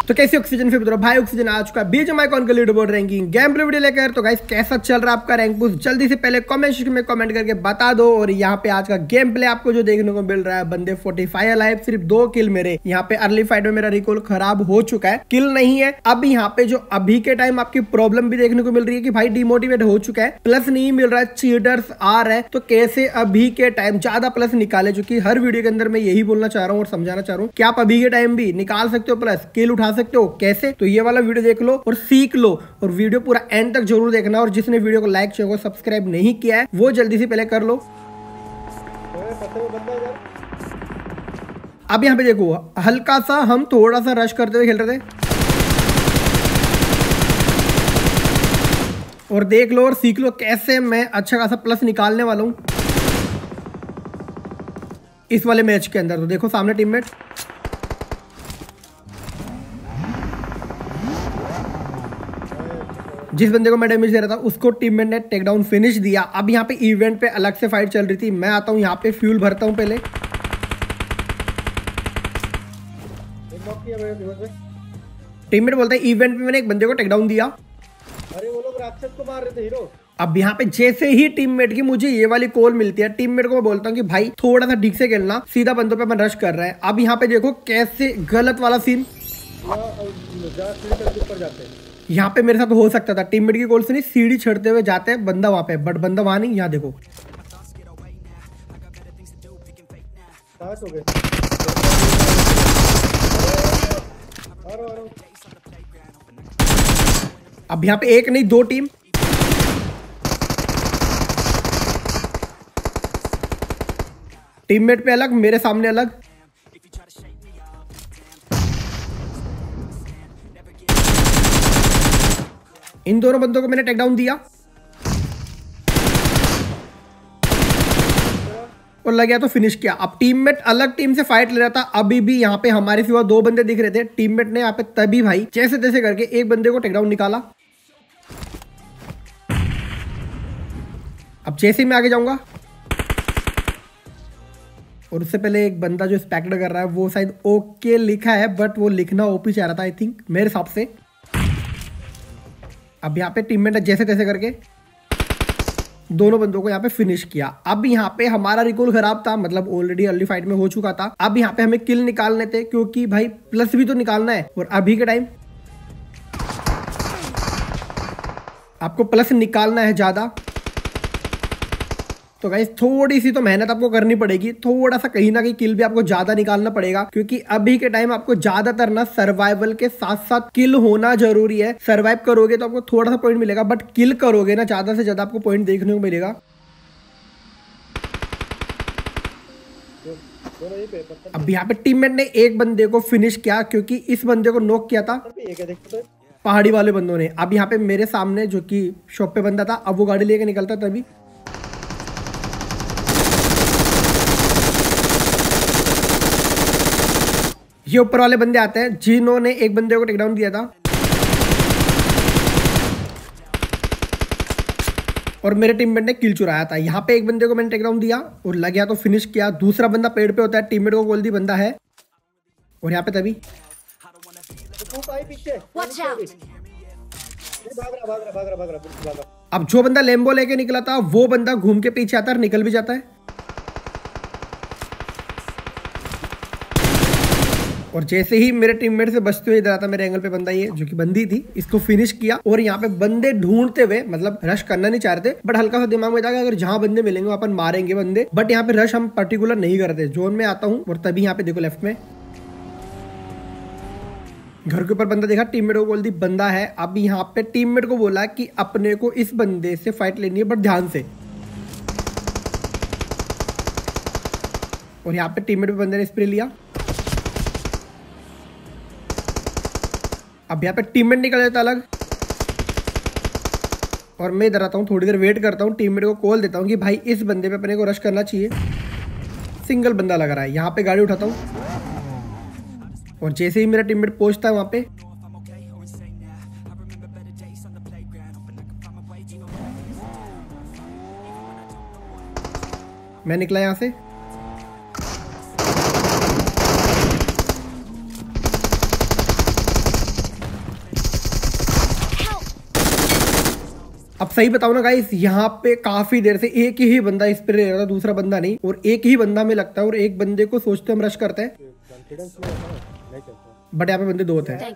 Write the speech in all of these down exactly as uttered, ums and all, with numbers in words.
तो कैसे ऑक्सीजन फिर बताओ भाई, ऑक्सीजन आ चुका है बीजीएमआई कॉन का leaderboard ranking game play video लेकर। तो गाइस कैसा चल रहा है आपका रैंक पुश, जल्दी से पहले कमेंट सेक्शन में कमेंट करके बता दो। और यहाँ पे आज का गेम प्ले आपको जो देखने को मिल रहा है, बंदे पैंतालीस अलाइव, सिर्फ दो किल मेरे। यहाँ पे अर्ली फाइट में मेरा रिकॉल खराब हो चुका है, किल नहीं है। अब यहाँ पे जो अभी के टाइम आपकी प्रॉब्लम भी देखने को मिल रही है कि भाई डिमोटिवेट हो चुका है, प्लस नहीं मिल रहा है, चीटर्स आ रहे हैं। तो कैसे अभी के टाइम ज्यादा प्लस निकाले, जो कि हर वीडियो के अंदर मैं यही बोलना चाह रहा हूँ और समझाना चाह रहा हूँ कि आप अभी के टाइम भी निकाल सकते हो प्लस, किल उठा सकते हो। कैसे? तो ये वाला वीडियो देख लो और सीख लो, और वीडियो पूरा एंड तक जरूर देखना। और जिसने वीडियो को लाइक चैनल को सब्सक्राइब नहीं किया है वो जल्दी से पहले कर लो। अब यहाँ पे देखो, हल्का सा हम थोड़ा सा रश करते हुए खेल रहे थे, और देख लो और सीख लो कैसे मैं अच्छा खासा प्लस निकालने वाला हूं इस वाले मैच के अंदर। तो देखो सामने टीममेट, जिस बंदे को मैं डैमेज दे रहा था उसको टीममेट ने टेक डाउन फिनिश दिया। अब यहाँ पे इवेंट पे अलग से फाइट चल रही थी, मैं आता हूँ यहाँ पे फ्यूल भरता हूँ पहले। टीममेट बोलता है इवेंट में मैंने एक बंदे को टेक डाउन दिया। अरे वो लोग राक्षस को मार रहे थे हीरो। अब यहाँ पे जैसे ही टीममेट की मुझे ये वाली कॉल मिलती है, टीममेट को मैं बोलता हूँ कि भाई थोड़ा सा ठीक से खेलना, सीधा बंदों पे अपन रश कर रहा है। अब यहाँ पे देखो कैसे गलत वाला सीन, यहाँ पे मेरे साथ हो सकता था। टीममेट की कॉल से नहीं, सीढ़ी चढ़ते हुए जाते हैं, बंदा वहां पे, बट बंदा वहां नहीं। यहाँ देखो हो गए। अब यहाँ पे एक नहीं दो टीम, टीममेट पे अलग, मेरे सामने अलग। इन दोनों बंदों को मैंने टेक डाउन दिया और लग गया तो फिनिश किया। अब टीममेट अलग टीम से फाइट ले रहा था, अभी भी यहाँ पे हमारे सिवा दो बंदे दिख रहे थे। टीममेट ने यहाँ पे तभी भाई जैसे तैसे करके एक बंदे को टेक डाउन निकाला। अब जैसे ही मैं आगे जाऊंगा, और उससे पहले एक बंदा जो स्पेक्टर कर रहा है वो शायद ओके लिखा है, बट वो लिखना ओपी चाह रहा था आई थिंक मेरे हिसाब से। अब यहाँ पे टीममेट ने जैसे तैसे करके दोनों बंदों को यहाँ पे फिनिश किया। अब यहाँ पे हमारा रिकॉल खराब था, मतलब ऑलरेडी अर्ली फाइट में हो चुका था। अब यहाँ पे हमें किल निकालने थे, क्योंकि भाई प्लस भी तो निकालना है, और अभी के टाइम आपको प्लस निकालना है ज्यादा। तो गाइस थोड़ी सी तो मेहनत आपको करनी पड़ेगी, थोड़ा सा कहीं ना कहीं किल भी आपको ज्यादा निकालना पड़ेगा, क्योंकि अभी के टाइम आपको ज्यादातर ना सर्वाइवल के साथ साथ किल होना जरूरी है। सर्वाइव करोगे तो आपको थोड़ा सा पॉइंट मिलेगा, बट किल करोगे ना ज्यादा से ज्यादा आपको पॉइंट देखने को मिलेगा। अब यहाँ पे टीममेट ने एक बंदे को फिनिश किया, क्योंकि इस बंदे को नॉक किया था पहाड़ी वाले बंदों ने। अब यहाँ पे मेरे सामने जो कि शॉप पे बंदा था, अब वो गाड़ी लेके निकलता तभी ये ऊपर वाले बंदे आते हैं, जिन्होंने एक बंदे को टेक डाउन दिया था, और मेरे टीममेट ने किल चुराया था। यहाँ पे एक बंदे को मैंने टेक डाउन दिया और लग गया तो फिनिश किया। दूसरा बंदा पेड़ पे होता है, टीममेट को बोल दी बंदा है, और यहाँ पे तभी अब जो बंदा लेम्बो लेके निकला था वो बंदा घूम के पीछे आता है, निकल भी जाता है। और जैसे ही मेरे टीममेट से बचते हुए इधर आता मेरे एंगल पे बंदा, ये जो कि बंदी थी, इसको फिनिश किया। और यहाँ पे बंदे ढूंढते हुए, मतलब रश करना नहीं चाह रहे थे, बट हल्का सा दिमाग में था कि अगर जहां बंदे मिलेंगे अपन मारेंगे बंदे, बट यहाँ पे रश हम पर्टिकुलर नहीं करते। जोन में आता हूँ और तभी यहाँ पे देखो लेफ्ट में घर के ऊपर बंदा देखा, टीममेट को बोल दी बंदा है। अब यहाँ पे टीममेट को बोला कि अपने को इस बंदे से फाइट लेनी है, बट ध्यान से। और यहाँ पे टीममेट पे बंदे ने स्प्रे लिया। अब यहाँ पे टीममेट निकल जाता अलग, और मैं इधर आता हूँ, थोड़ी देर वेट करता हूँ, टीममेट को कॉल देता हूँ कि भाई इस बंदे पे अपने को रश करना चाहिए। सिंगल बंदा लग रहा है, यहाँ पे गाड़ी उठाता हूँ, और जैसे ही मेरा टीममेट पहुंचता है वहां पे, मैं निकला यहां से। अब सही बताओ ना गाइस, यहाँ पे काफी देर से एक ही बंदा इस पे रह रहा था, दूसरा बंदा नहीं, और एक ही बंदा में लगता है और एक बंदे को सोचते हम रश करते हैं, बट यहाँ पे बंदे दो थे।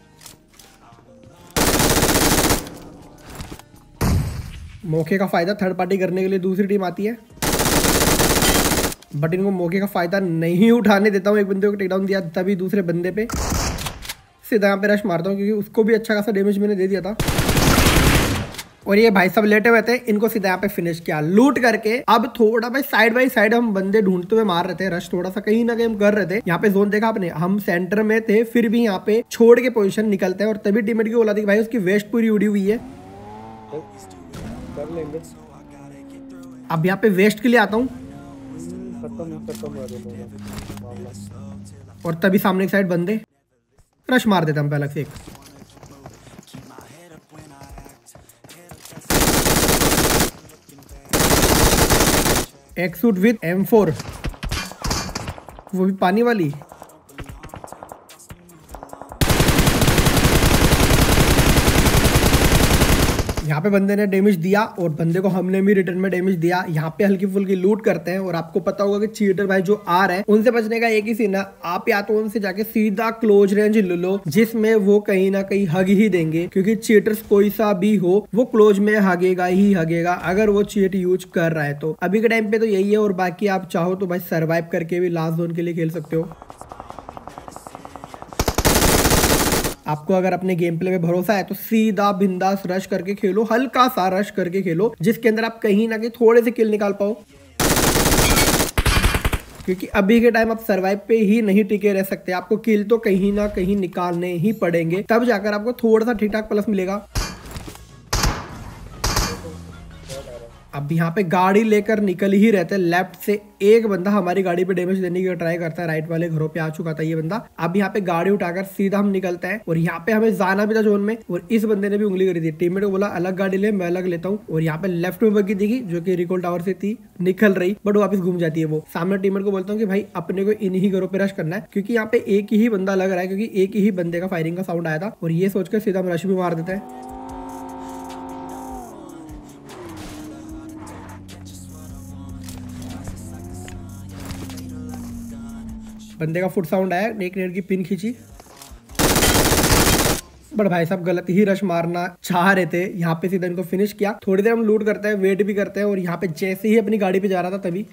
मौके का फायदा थर्ड पार्टी करने के लिए दूसरी टीम आती है, बट इनको मौके का फायदा नहीं उठाने देता हूँ। एक बंदे को टेक डाउन दिया, तभी दूसरे बंदे पे सीधा यहाँ पे रश मारता हूँ, क्योंकि उसको भी अच्छा खासा डैमेज मैंने दे दिया था। और ये भाई सब लेटे हुए थे, इनको सीधा यहाँ पे फिनिश किया लूट करके। अब थोड़ा भाई साइड बाई साइड हम बंदे ढूंढते हुए मार रहे थे, रश थोड़ा सा कहीं ना कहीं हम कर रहे थे। यहाँ पे जोन देखा आपने, हम सेंटर में थे, फिर भी यहाँ पे छोड़ के पोजीशन निकलते हैं, और तभी टीममेट की बोला थी भाई उसकी वेस्ट पूरी उड़ी हुई है। कर लेंगे। अब यहाँ पे वेस्ट के लिए आता हूँ, और तभी सामने की साइड बंदे रश मार देते हम पे अलग से। एक एक सूट विथ एम फोर, वो भी पानी वाली। यहाँ पे बंदे ने डैमेज दिया और बंदे को हमने भी रिटर्न में डैमेज दिया। यहाँ पे हल्की फुल्की लूट करते हैं, और आपको पता होगा कि चीटर भाई जो आ रहे हैं उनसे बचने का एक ही सीन है, आप या तो उनसे जाके सीधा क्लोज रेंज ले लो, जिसमें वो कहीं ना कहीं हग ही देंगे, क्योंकि चीटर्स कोई सा भी हो वो क्लोज में हगेगा ही हगेगा अगर वो चीट यूज कर रहा है तो। अभी के टाइम पे तो यही है, और बाकी आप चाहो तो भाई सर्वाइव करके भी लास्ट जोन के लिए खेल सकते हो। आपको अगर अपने गेम प्ले में भरोसा है तो सीधा बिंदास रश करके खेलो, हल्का सा रश करके खेलो, जिसके अंदर आप कहीं ना कहीं थोड़े से किल निकाल पाओ, क्योंकि अभी के टाइम आप सरवाइव पे ही नहीं टिके रह सकते। आपको किल तो कहीं ना कहीं निकालने ही पड़ेंगे, तब जाकर आपको थोड़ा सा ठीक ठाक प्लस मिलेगा। अब यहाँ पे गाड़ी लेकर निकल ही रहते हैं, लेफ्ट से एक बंदा हमारी गाड़ी पे डैमेज देने की ट्राई करता है, राइट वाले घरों पे आ चुका था ये बंदा। अब यहाँ पे गाड़ी उठाकर सीधा हम निकलते हैं, और यहाँ पे हमें जाना भी था जोन में, और इस बंदे ने भी उंगली करी थी। टीममेट को बोला अलग गाड़ी ले, मैं अलग लेता हूँ, और यहाँ पे लेफ्ट में बग्गी दिखी जो कि रिकॉल टावर से थी निकल रही, बट वापस घूम जाती है वो। सामने टीममेट को बोलता हूँ कि भाई अपने को इन्हीं घरों पे रश करना है, क्योंकि यहाँ पे एक ही बंदा लग रहा है, क्योंकि एक ही बंदे का फायरिंग का साउंड आया था, और ये सोचकर सीधा हम रश भी मार देते हैं। बंदे का फुट साउंड आया, एक नेट की पिन खींची, बट भाई साहब गलत ही रश मारना चाह रहे थे। यहाँ पे सीधा इनको फिनिश किया। थोड़ी देर हम लूट करते हैं, वेट भी करते हैं, और यहाँ पे जैसे ही अपनी गाड़ी पे जा रहा था तभी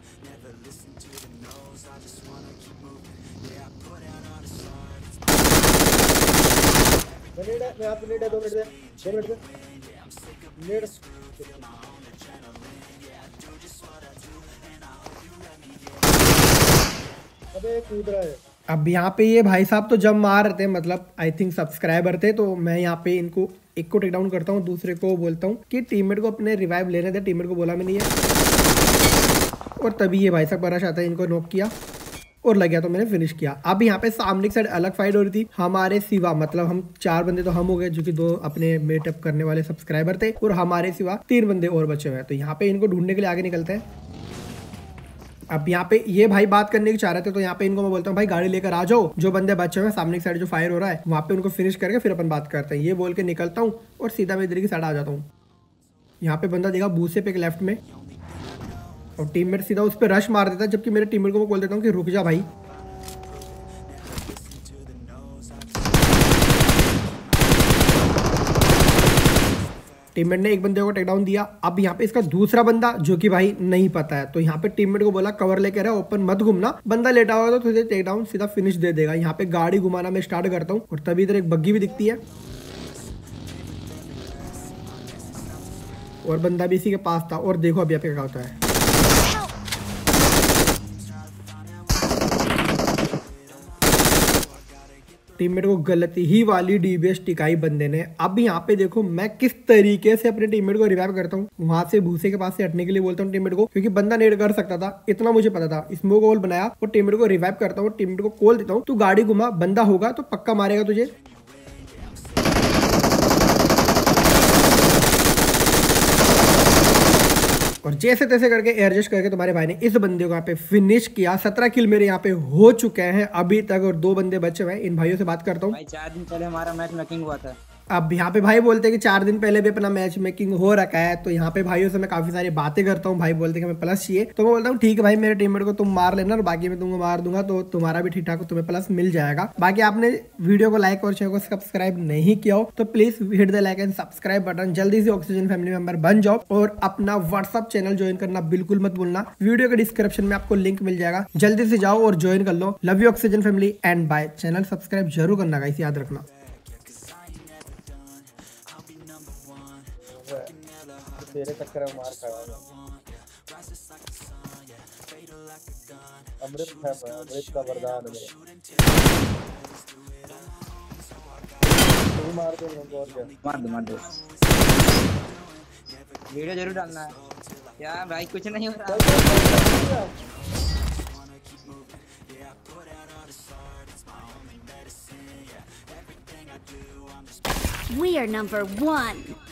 मैं आप नेट है, दो मिनट दे, दो मिनट दे, नेट अबे कूद रहा है। अब यहाँ पे ये भाई साहब तो जब मार रहे थे, मतलब आई थिंक सब्सक्राइबर थे, तो मैं यहाँ पे इनको एक को टेक डाउन करता हूँ, दूसरे को बोलता हूँ कि टीममेट को अपने रिवाइव लेने दे। टीममेट को बोला मैंने ये, और तभी ये भाई साहब बरस आता है, इनको नॉक किया और लग गया तो मैंने फिनिश किया। अब यहाँ पे सामने की साइड अलग फाइट हो रही थी हमारे सिवा, मतलब हम चार बंदे तो हम हो गए जो कि दो अपने मेटअप करने वाले सब्सक्राइबर थे, और हमारे सिवा तीन बंदे और बचे हुए हैं। तो यहाँ पे इनको ढूंढने के लिए आगे निकलते हैं। अब यहाँ पे ये भाई बात करने की चाह रहे थे, तो यहाँ पे इनको मैं बोलता हूँ भाई गाड़ी लेकर आ जाओ, जो बंदे बचे हुए हैं सामने की साइड जो फायर हो रहा है वहाँ पे उनको फिनिश करके फिर अपन बात करते हैं। ये बोल के निकलता हूँ और सीधा मैं इधर की साइड आ जाता हूँ। यहाँ पे बंदा देखा बूसे पे एक लेफ्ट में, और टीममेट सीधा उस पर रश मार देता है, जबकि मेरे टीममेट को मैं बोल देता हूँ कि रुक जा भाई। टीममेट ने एक बंदे को टेक डाउन दिया। अब यहाँ पे इसका दूसरा बंदा जो कि भाई नहीं पता है, तो यहाँ पे टीममेट को बोला कवर लेके रहा, ओपन मत घूमना, बंदा लेटा होगा तो तुझे टेक डाउन सीधा फिनिश दे देगा। यहाँ पे गाड़ी घुमाना मैं स्टार्ट करता हूँ, और तभी इधर एक बग्गी भी दिखती है, और बंदा भी इसी के पास था। और देखो अभी यहाँ पे क्या होता है। टीममेट को गलती ही वाली डीबीएस टिकाई बंदे ने। अब यहाँ पे देखो मैं किस तरीके से अपने टीममेट को रिवाइव करता हूँ। वहां से भूसे के पास से हटने के लिए बोलता हूँ टीममेट को, क्योंकि बंदा नेड कर सकता था, इतना मुझे पता था। स्मोक होल बनाया और टीममेट को रिवाइव करता हूँ, टीममेट को कॉल देता हूँ, तू गाड़ी घुमा, बंदा होगा तो पक्का मारेगा तुझे। और जैसे तैसे करके एडजस्ट करके तुम्हारे भाई ने इस बंदे को यहाँ पे फिनिश किया। सत्रह किल मेरे यहाँ पे हो चुके हैं अभी तक, और दो बंदे बचे हुए हैं। इन भाइयों से बात करता हूँ। भाई चार दिन पहले हमारा मैच मेकिंग हुआ था। अब यहाँ पे भाई बोलते हैं कि चार दिन पहले भी अपना मैच मेकिंग हो रखा है, तो यहाँ पे भाइयों से मैं काफी सारी बातें करता हूँ। भाई बोलते हैं कि हमें प्लस चाहिए, तो मैं बोलता हूँ ठीक है भाई, मेरे टीममेट को तुम मार लेना और बाकी मैं तुमको मार दूंगा, तो तुम्हारा भी ठीक ठाक तुम्हें प्लस मिल जाएगा। बाकी आपने वीडियो को लाइक और चैनल को सब्सक्राइब नहीं किया हो तो please hit the like and subscribe button, जल्दी से ऑक्सीजन फैमिली मेंबर बन जाओ और अपना व्हाट्सअप चैनल ज्वाइन करना बिल्कुल मत भूलना। वीडियो के डिस्क्रिप्शन में आपको लिंक मिल जाएगा, जल्दी से जाओ और ज्वाइन कर लो। Love you oxygen family and bye. Channel subscribe जरूर करना गाइस, याद रखना। तेरे चक्कर में मार खाया अमृत है, अमृत का वरदान है। तू मार दे मेरे को और क्या? मार दो मार दो। वीडियो जरूर डालना है। क्या भाई कुछ नहीं हो रहा। We are number one.